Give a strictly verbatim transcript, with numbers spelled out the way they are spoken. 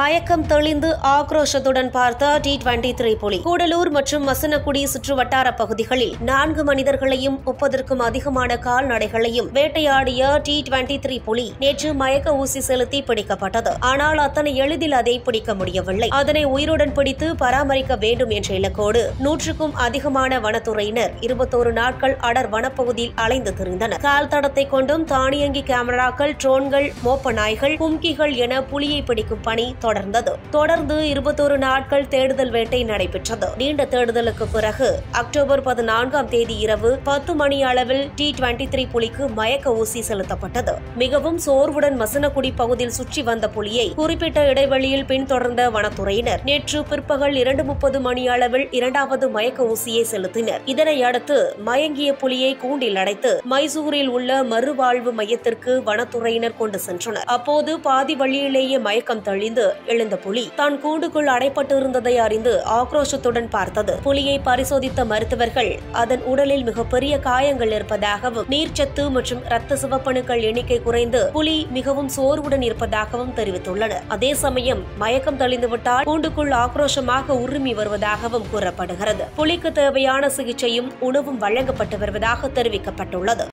மயக்கம் தெளிந்து ஆக்ரோஷத்துடன் பார்த்த டி டுவெண்டி த்ரீ புலி. கூடலூர் மற்றும் மசனக்குடி சுற்றுவட்டார பகுதிகளில் நான்கு மனிதர்களையும் முப்பதற்கும் அதிகமான கால்நடைகளையும் வேட்டையாடிய டி டுவெண்டி த்ரீ புலி நேற்று மயக்க ஊசி செலுத்தி பிடிக்கப்பட்டது. ஆனால் அத்தனை எளிதில் அதை பிடிக்க முடியவில்லை. அதனை உயிருடன் பிடித்து பராமரிக்க வேண்டும் என்ற இலக்கோடு நூற்றுக்கும் அதிகமான வனத்துறையினர் இருபத்தோரு நாட்கள் அடர் வனப்பகுதியில் அலைந்து திரிந்தனர். கால் தடத்தை கொண்டும் தானியங்கி கேமராக்கள், ட்ரோன்கள், மோப்ப நாய்கள், கும்கிகள் என புலியை பிடிக்கும் பணி தொடர்ந்தது. தொடர்ந்து இருபத்தோரு நாட்கள் தேடுதல் வேட்டை நடைபெற்றது. நீண்ட தேடுதலுக்கு பிறகு அக்டோபர் பதினான்காம் தேதி இரவு பத்து மணி அளவில் டி டுவெண்டி த்ரீ புலிக்கு மயக்க ஊசி செலுத்தப்பட்டது. மிகவும் சோர்வுடன் மசனக்குடி பகுதியில் சுற்றி வந்த புலியை குறிப்பிட்ட இடைவெளியில் பின்தொடர்ந்த வனத்துறையினர் நேற்று பிற்பகல் இரண்டு முப்பது மணி அளவில் இரண்டாவது மயக்க ஊசியை செலுத்தினர். இதனை அடுத்து மயங்கிய புலியை கூண்டில் அடைத்து மைசூரில் உள்ள மறுவாழ்வு மையத்திற்கு வனத்துறையினர் கொண்டு சென்றனர். அப்போது பாதி வழியிலேயே மயக்கம் தெளிந்து எழுந்த புலி தான் கூண்டுக்குள் அடைப்பட்டு இருந்ததை அறிந்து ஆக்ரோஷத்துடன் பார்த்தது. புலியை பரிசோதித்த மருத்துவர்கள் அதன் உடலில் மிகப்பெரிய காயங்கள் இருப்பதாகவும் நீர்ச்சத்து மற்றும் இரத்த சிவப்பணுக்கள் எண்ணிக்கை குறைந்து புலி மிகவும் சோர்வுடன் இருப்பதாகவும் தெரிவித்துள்ளனர். அதே சமயம் மயக்கம் தெளிந்துவிட்டால் கூண்டுக்குள் ஆக்ரோஷமாக உருமி வருவதாகவும் கூறப்படுகிறது. புலிக்கு தேவையான சிகிச்சையும் உணவும் வழங்கப்பட்டு வருவதாக தெரிவிக்கப்பட்டுள்ளது.